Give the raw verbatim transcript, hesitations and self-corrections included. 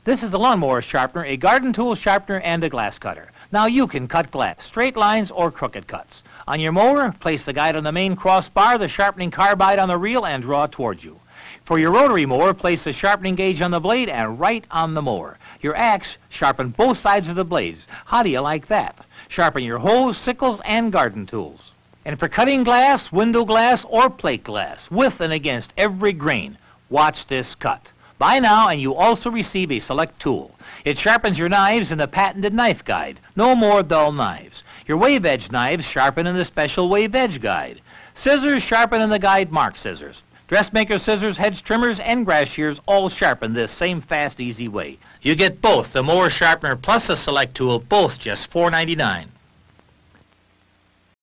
This is the lawnmower sharpener, a garden tool sharpener, and a glass cutter. Now you can cut glass, straight lines or crooked cuts. On your mower, place the guide on the main crossbar, the sharpening carbide on the reel, and draw towards you. For your rotary mower, place the sharpening gauge on the blade and right on the mower. Your axe, sharpen both sides of the blades. How do you like that? Sharpen your hoes, sickles, and garden tools. And for cutting glass, window glass, or plate glass, with and against every grain, watch this cut. Buy now and you also receive a select tool. It sharpens your knives in the patented knife guide. No more dull knives. Your wave edge knives sharpen in the special wave edge guide. Scissors sharpen in the guide marked scissors. Dressmaker scissors, hedge trimmers, and grass shears all sharpen this same fast, easy way. You get both the mower sharpener plus a select tool, both just four ninety-nine.